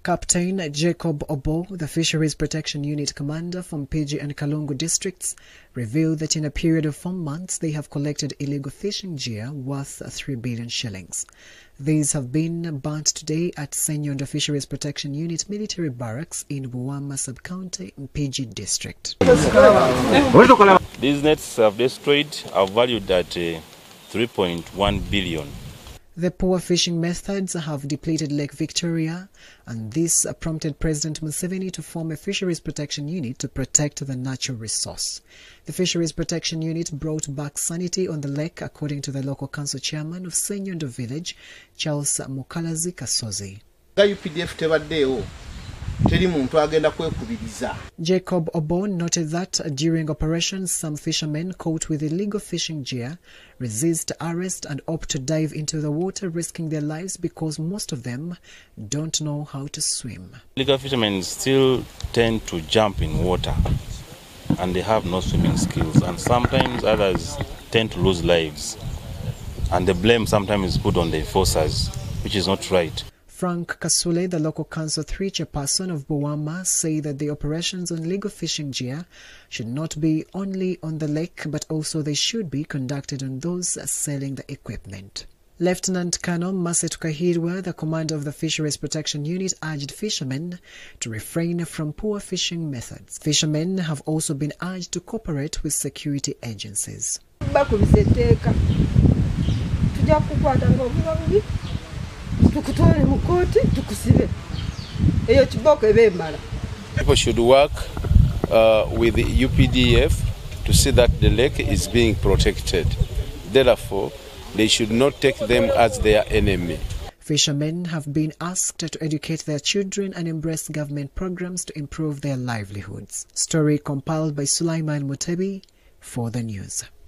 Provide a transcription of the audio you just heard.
Captain Jacob Obo, the Fisheries Protection Unit commander from Mpigi and Kalungu districts, revealed that in a period of 4 months they have collected illegal fishing gear worth 3 billion shillings. These have been burnt today at Senyondo Fisheries Protection Unit military barracks in Buwama sub-county, Mpigi district. These nets have destroyed are valued at 3.1 billion. The poor fishing methods have depleted Lake Victoria, and this prompted President Museveni to form a Fisheries Protection Unit to protect the natural resource. The Fisheries Protection Unit brought back sanity on the lake, according to the local council chairman of Senyondo village, Charles Mukalazi Kasozi. Jacob Obo noted that during operations, some fishermen caught with illegal fishing gear resist arrest and opt to dive into the water, risking their lives because most of them don't know how to swim. Illegal fishermen still tend to jump in water and they have no swimming skills, and sometimes others tend to lose lives, and the blame sometimes is put on the enforcers, which is not right. Frank Kasule, the local council 3 chairperson of Buwama, say that the operations on illegal fishing gear should not be only on the lake, but also they should be conducted on those selling the equipment. Lieutenant Colonel Maset Kahirwa, the commander of the Fisheries Protection Unit, urged fishermen to refrain from poor fishing methods. Fishermen have also been urged to cooperate with security agencies. People should work with the UPDF to see that the lake is being protected. Therefore, they should not take them as their enemy. Fishermen have been asked to educate their children and embrace government programs to improve their livelihoods. Story compiled by Sulaiman Mutebi for the news.